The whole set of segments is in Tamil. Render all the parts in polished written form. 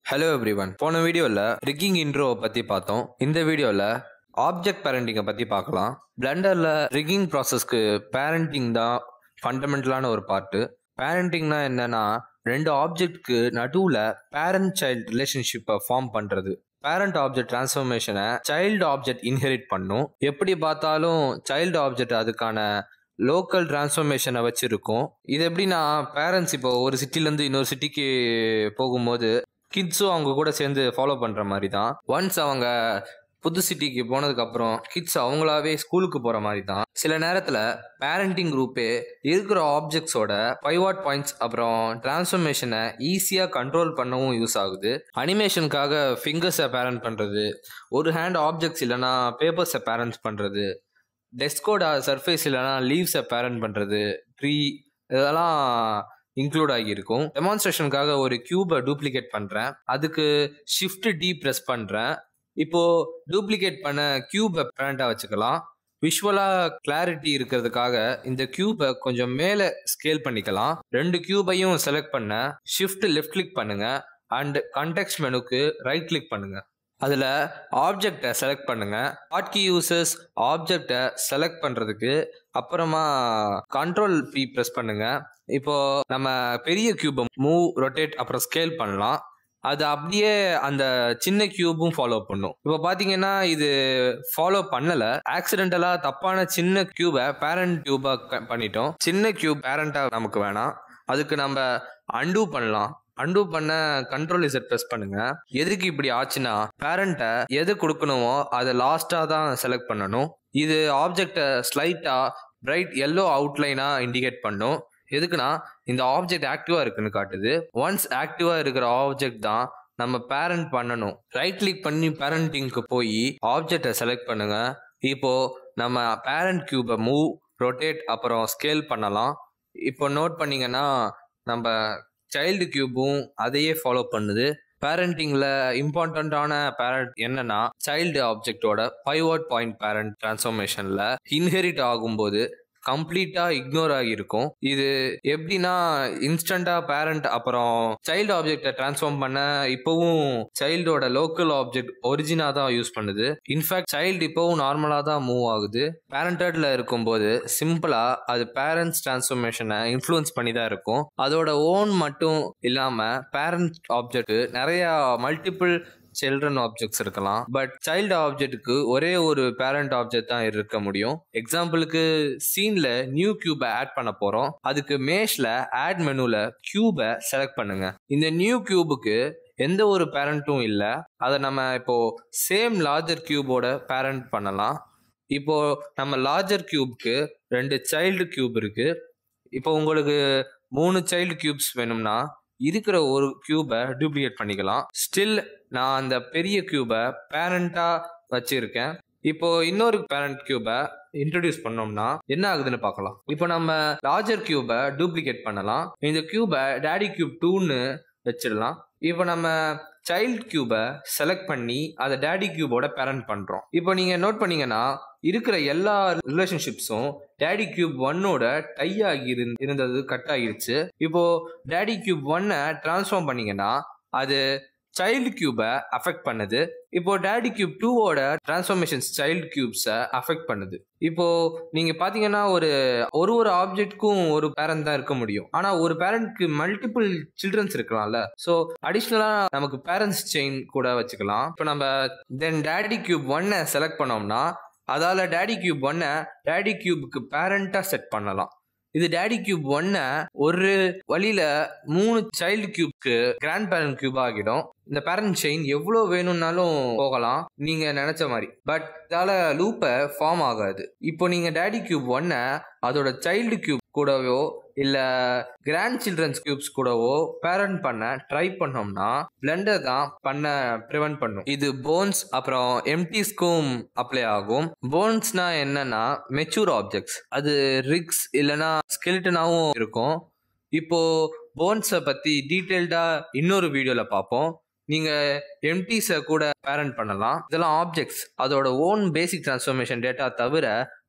Hello everyone. போன வீடியோவில் ரிக்கிங் இன்ட்ரோவை பற்றி பார்த்தோம். இந்த வீடியோவில் ஆப்ஜெக்ட் பேரண்டிங்கை பற்றி பார்க்கலாம். பிளெண்டரில் ரிக்கிங் ப்ராசஸ்க்கு பேரண்டிங் தான் ஃபண்டமெண்டலான ஒரு பார்ட்டு. பேரண்டிங்னா என்னன்னா, ரெண்டு ஆப்ஜெக்ட்க்கு நடுவில் பேரண்ட் சைல்டு ரிலேஷன்ஷிப்பை ஃபார்ம் பண்ணுறது. பேரண்ட் ஆப்ஜெக்ட் டிரான்ஸ்ஃபர்மேஷனை சைல்டு ஆப்ஜெக்ட் இன்ஹெரிட் பண்ணும். எப்படி பார்த்தாலும் சைல்டு ஆப்ஜெக்ட் அதுக்கான லோக்கல் டிரான்ஸ்ஃபர்மேஷனை வச்சிருக்கும். இது எப்படின்னா, பேரண்ட்ஸ் இப்போ ஒரு சிட்டிலேருந்து இன்னொரு சிட்டிக்கு போகும்போது கிட்ஸும் அவங்க கூட சேர்ந்து ஃபாலோ பண்ணுற மாதிரி தான். ஒன்ஸ் அவங்க புது சிட்டிக்கு போனதுக்கப்புறம் கிட்ஸ் அவங்களாவே ஸ்கூலுக்கு போகிற மாதிரி தான். சில நேரத்தில் பேரண்டிங் குரூப்பே இருக்கிற ஆப்ஜெக்ட்ஸோட பைவாட் பாயிண்ட்ஸ் அப்புறம் டிரான்ஸ்ஃபர்மேஷனை ஈஸியாக கண்ட்ரோல் பண்ணவும் யூஸ் ஆகுது. அனிமேஷனுக்காக ஃபிங்கர்ஸை பேரண்ட் பண்ணுறது, ஒரு ஹேண்ட் ஆப்ஜெக்ட்ஸ் இல்லைனா பேப்பர்ஸை பேரண்ட் பண்ணுறது, டெஸ்கோட சர்ஃபேஸ் இல்லைனா லீவ்ஸை பேரண்ட் பண்ணுறது, ட்ரீ, இதெல்லாம் இன்க்ளூட் ஆகியிருக்கும். டெமான்ஸ்ட்ரேஷனுக்காக ஒரு கியூபை டூப்ளிகேட் பண்ணுறேன். அதுக்கு ஷிஃப்ட் டி ப்ரெஸ் பண்ணுறேன். இப்போது டூப்ளிகேட் பண்ண கியூபை பேரண்டாக வச்சுக்கலாம். விஷுவலாக கிளாரிட்டி இருக்கிறதுக்காக இந்த கியூபை கொஞ்சம் மேலே ஸ்கேல் பண்ணிக்கலாம். ரெண்டு கியூபையும் செலக்ட் பண்ண ஷிஃப்ட் லெஃப்ட் கிளிக் பண்ணுங்கள் அண்ட் கான்டெக்ஸ்ட் மெனுக்கு ரைட் கிளிக் பண்ணுங்கள். அதில் ஆப்ஜெக்டை செலக்ட் பண்ணுங்கள். ஹாட்கீ யூசர்ஸ் ஆப்ஜெக்டை செலக்ட் பண்ணுறதுக்கு அப்புறமா கண்ட்ரோல் பி ப்ரெஸ் பண்ணுங்கள். இப்போது நம்ம பெரிய கியூபை மூவ், ரொட்டேட் அப்புறம் ஸ்கேல் பண்ணலாம். அது அப்படியே அந்த சின்ன கியூபும் ஃபாலோ பண்ணும். இப்போ பார்த்தீங்கன்னா இது ஃபாலோ பண்ணலை. ஆக்சிடென்டலாக தப்பான சின்ன கியூபை பேரண்ட் கியூபாக பண்ணிட்டோம். சின்ன கியூப் பேரண்டாக நமக்கு வேணாம். அதுக்கு நம்ம அன்டூ பண்ணலாம். அன்டூ பண்ண கண்ட்ரோல் இசட் ப்ரெஸ் பண்ணுங்க. எதுக்கு இப்படி ஆச்சுன்னா, பேரண்ட்டை எது கொடுக்கணுமோ அதை லாஸ்ட்டாக தான் செலக்ட் பண்ணணும். இது ஆப்ஜெக்டை ஸ்லைட்டாக பிரைட் எல்லோ அவுட்லைனாக இண்டிகேட் பண்ணும். எதுக்குன்னா, இந்த ஆப்ஜெக்ட் ஆக்டிவாக இருக்குன்னு காட்டுது. ஒன்ஸ் ஆக்டிவாக இருக்கிற ஆப்ஜெக்ட் தான் நம்ம பேரண்ட் பண்ணணும். ரைட் கிளிக் பண்ணி பேரண்டிங்க்கு போய் ஆப்ஜெக்டை செலக்ட் பண்ணுங்க. இப்போ நம்ம பேரண்ட் கியூபை மூவ், ரொட்டேட் அப்புறம் ஸ்கேல் பண்ணலாம். இப்போ நோட் பண்ணீங்கன்னா நம்ம சைல்டு கியூபும் அதையே ஃபாலோ பண்ணுது. பேரண்டிங்கில் இம்பார்ட்டண்ட்டான பேரண்ட் என்னன்னா, சைல்டு ஆப்ஜெக்டோட பைவாட் பாயிண்ட் பேரண்ட் டிரான்ஸ்ஃபர்மேஷனில் இன்ஹெரிட் ஆகும்போது கம்ப்ளீட்டாக இக்னோர் ஆகியிருக்கும். இது எப்படின்னா, இன்ஸ்டண்ட்டாக பேரண்ட் அப்புறம் சைல்டு ஆப்ஜெக்டை டிரான்ஸ்ஃபார்ம் பண்ண இப்போவும் சைல்டோட லோக்கல் ஆப்ஜெக்ட் ஒரிஜினாக தான் யூஸ் பண்ணுது. இன்ஃபேக்ட் சைல்டு இப்போவும் நார்மலாக தான் மூவ் ஆகுது. பேரண்டட்ல இருக்கும்போது சிம்பிளாக அது பேரண்ட்ஸ் டிரான்ஸ்ஃபர்மேஷனை இன்ஃப்ளூயன்ஸ் பண்ணி தான் இருக்கும். அதோட ஓன் மட்டும் இல்லாமல் பேரண்ட் ஆப்ஜெக்ட் நிறைய மல்டிபிள் சில்ட்ரன் ஆப்ஜெக்ட்ஸ் இருக்கலாம். பட் சைல்டு ஆப்ஜெக்ட்டுக்கு ஒரே ஒரு பேரண்ட் ஆப்ஜெக்ட் தான் இருக்க முடியும். எக்ஸாம்பிளுக்கு சீன்ல நியூ கியூபை ஆட் பண்ண போறோம். அதுக்கு மேஷ்ல ஆட் மெனுல கியூபை செலக்ட் பண்ணுங்க. இந்த நியூ கியூபுக்கு எந்த ஒரு பேரண்ட்டும் இல்லை. அதை நம்ம இப்போ சேம் லார்ஜர் கியூபோட பேரண்ட் பண்ணலாம். இப்போ நம்ம லார்ஜர் கியூப்க்கு 2 சைல்டு கியூப் இருக்கு. இப்போ உங்களுக்கு 3 சைல்டு கியூப்ஸ் வேணும்னா இருக்கிற ஒரு கியூபை டூப்ளிகேட் பண்ணிக்கலாம். ஸ்டில் நான் அந்த பெரிய கியூபை பேரண்டா வச்சிருக்கேன். இப்போ இன்னொரு பேரண்ட் கியூபை இன்ட்ரடியூஸ் பண்ணோம்னா என்ன ஆகுதுன்னு பார்க்கலாம். இப்போ நம்ம லார்ஜர் கியூபை டூப்ளிகேட் பண்ணலாம். இந்த கியூபை டேடி கியூப் 2ன்னு வச்சிடலாம். இப்போ நம்ம சைல்டு கியூபை செலக்ட் பண்ணி அதை டேடி கியூபோட பேரண்ட் பண்றோம். இப்போ நீங்க நோட் பண்ணீங்கன்னா இருக்கிற எல்லா ரிலேஷன்ஷிப்ஸும் டேடி கியூப் 1ஓட டை ஆகி இருந்தது கட் ஆகிடுச்சு. இப்போ டேடி கியூப் 1-ஐ டிரான்ஸ்ஃபார்ம் பண்ணீங்கன்னா அது சைல்டு கியூபை அஃபெக்ட் பண்ணுது. இப்போ டேடி கியூப் 2ஓட டிரான்ஸ்ஃபார்மேஷன்ஸ் சைல்டு கியூப்ஸை அஃபெக்ட் பண்ணுது. இப்போ நீங்க பாத்தீங்கன்னா ஒரு ஆப்ஜெக்ட்க்கும் ஒரு பேரண்ட் தான் இருக்க முடியும். ஆனா ஒரு பேரண்ட்க்கு மல்டிபிள் சில்ட்ரன்ஸ் இருக்கலாம்ல. ஸோ அடிஷ்னலா நமக்கு பேரண்ட்ஸ் செயின் கூட வச்சுக்கலாம். இப்போ நம்ம தென் டேடி கியூப் 1-ஐ செலக்ட் பண்ணோம்னா அதால டேடி கியூப் 1-ஐ டேடி கியூபுக்கு பேரண்டா செட் பண்ணலாம். இது டேடி கியூப் 1-ஐ ஒரு வழியில 3 சைல்டு கியூப்க்கு கிராண்ட் பேரண்ட் கியூப் ஆகிடும். இந்த பேரண்ட் செயின் எவ்வளோ வேணும்னாலும் போகலாம் நீங்க நினைச்ச மாதிரி. பட் இதால லூப்பை ஃபார்ம் ஆகாது. இப்போ நீங்க டேடி கியூப் 1-ஐ அதோட சைல்டு கியூப் கூடவோ இல்ல கிராண்ட் சில்ட்ரன்ஸ் கியூப்ஸ் கூடவோ பேரண்ட் பண்ண ட்ரை பண்ணோம்னா பிளெண்டர் தான் பண்ண ப்ரிவென்ட் பண்ணும். இது போன்ஸ் அப்புறம் எம்டிஸ்க்கும் அப்ளை ஆகும். போன்ஸ்னா என்னன்னா மெச்சூர் ஆப்ஜெக்ட்ஸ். அது ரிக்ஸ் இல்லைன்னா ஸ்கெலிட்டனாவும் இருக்கும். இப்போ போன்ஸை பத்தி டீட்டெயில்டா இன்னொரு வீடியோல பார்ப்போம். நீங்க எம்டிஸை கூட பேரண்ட் பண்ணலாம். இதெல்லாம் ஆப்ஜெக்ட்ஸ். அதோட ஓன் பேசிக் டிரான்ஸ்ஃபர்மேஷன் டேட்டா தவிர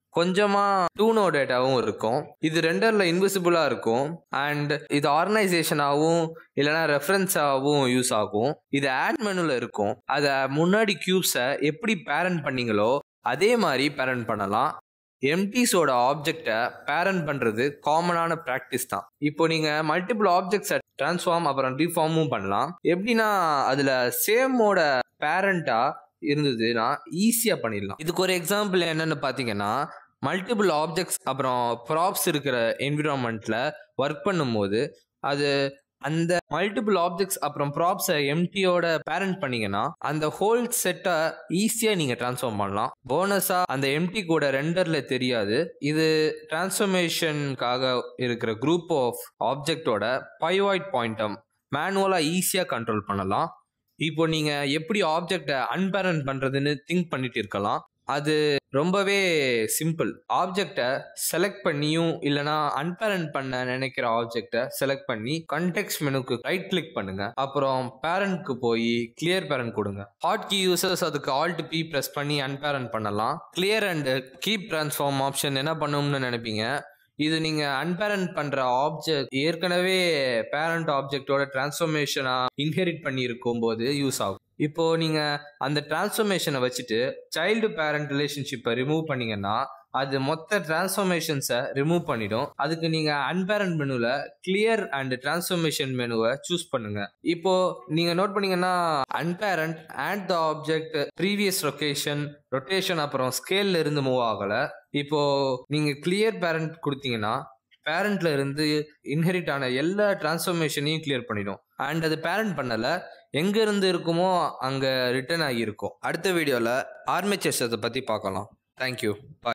கொஞ்சமா டூ நோ டேட்டாவும் இருக்கும். இது ரெண்டர்ல இன்விசிபிளா இருக்கும். அண்ட் இது ஆர்கனைசேஷனாகவும் இல்லைன்னா ரெஃபரன்ஸாகவும் யூஸ் ஆகும். இது ஆட் மெனுல இருக்கும். அதை முன்னாடி கியூப்ஸை எப்படி பேரண்ட் பண்ணீங்களோ அதே மாதிரி பேரண்ட் பண்ணலாம். எம்டிஸோட ஆப்ஜெக்டை பேரண்ட் பண்றது காமனான ப்ராக்டிஸ் தான். இப்போ நீங்க மல்டிபிள் ஆப்ஜெக்ட்ஸை டிரான்ஸ்ஃபார்ம் அப்புறம் ரீஃபார்மும் பண்ணலாம். எப்படின்னா அதுல சேமோட பேரண்டா இருந்ததுன்னா ஈஸியா பண்ணிடலாம். இதுக்கு ஒரு எக்ஸாம்பிள் என்னன்னு பாத்தீங்கன்னா, மல்டிபிள் ஆப்ஜெக்ட்ஸ் அப்புறம் ப்ராப்ஸ் இருக்கிற என்விரான்மெண்ட்ல ஒர்க் பண்ணும்போது அது அந்த மல்டிபிள் ஆப்ஜெக்ட்ஸ் அப்புறம் ப்ராப்ஸை எம்டியோட பேரண்ட் பண்ணீங்கன்னா அந்த ஹோல் செட்டை ஈஸியா நீங்க டிரான்ஸ்ஃபார்ம் பண்ணலாம். போனஸா அந்த எம்டி கூட ரெண்டர்ல தெரியாது. இது டிரான்ஸ்ஃபர்மேஷனுக்காக இருக்கிற குரூப் ஆஃப் ஆப்ஜெக்டோட பைவாய்ட் பாயிண்டம் மேனுவலா ஈஸியா கண்ட்ரோல் பண்ணலாம். இப்போ நீங்க எப்படி ஆப்ஜெக்டை அன்பேரண்ட் பண்றதுன்னு திங்க் பண்ணிட்டு இருக்கலாம். அது ரொம்பவே சிம்பிள். ஆப்ஜெக்டை செலக்ட் பண்ணியும் இல்லைனா அன்பேரண்ட் பண்ண நினைக்கிற ஆப்ஜெக்டை செலக்ட் பண்ணி கான்டெக்ஸ்ட் மெனுக்கு ரைட் கிளிக் பண்ணுங்க. அப்புறம் பேரண்ட்க்கு போய் கிளியர் பேரண்ட் கொடுங்க. ஹாட் கீ யூசர்ஸ் அதுக்கு ஆல்ட் பி பிரஸ் பண்ணி அன்பேரண்ட் பண்ணலாம். Clear and keep transform option என்ன பண்ணும்னு நினைப்பீங்க. இது நீங்க அன்பேரண்ட் பண்ற ஆப்ஜெக்ட் ஏற்கனவே பேரண்ட் ஆப்ஜெக்டோட டிரான்ஸ்ஃபர்மேஷனா இன்ஹெரிட் பண்ணி இருக்கும் போது யூஸ் ஆகும். இப்போ நீங்க அந்த டிரான்ஸ்ஃபர்மேஷனை வச்சுட்டு சைல்டு பேரண்ட் ரிலேஷன்ஷிப்பை ரிமூவ் பண்ணீங்கன்னா அது மொத்த டிரான்ஸ்ஃபர்மேஷன்ஸை ரிமூவ் பண்ணிடும். அதுக்கு நீங்க அன்பேரண்ட் மெனுல கிளியர் அண்ட் டிரான்ஸ்ஃபர்மேஷன் மெனுவை சூஸ் பண்ணுங்க. இப்போ நீங்க நோட் பண்ணீங்கன்னா unparent and the object previous rotation அப்புறம் ஸ்கேல்ல இருந்து மூவ் ஆகல. இப்போ நீங்க கிளியர் பேரண்ட் கொடுத்தீங்கன்னா பேரண்ட்ல இருந்து இன்ஹெரிட் ஆன எல்லா டிரான்ஸ்ஃபர்மேஷனையும் கிளியர் பண்ணிடும். அண்ட் அது பேரண்ட் பண்ணல, எங்க இருந்து இருக்குமோ அங்க ரிட்டர்ன் ஆகியிருக்கும். அடுத்த வீடியோல ஆர்மேச்சர்ஸ் அதை பத்தி பார்க்கலாம். தேங்க்யூ. பாய்.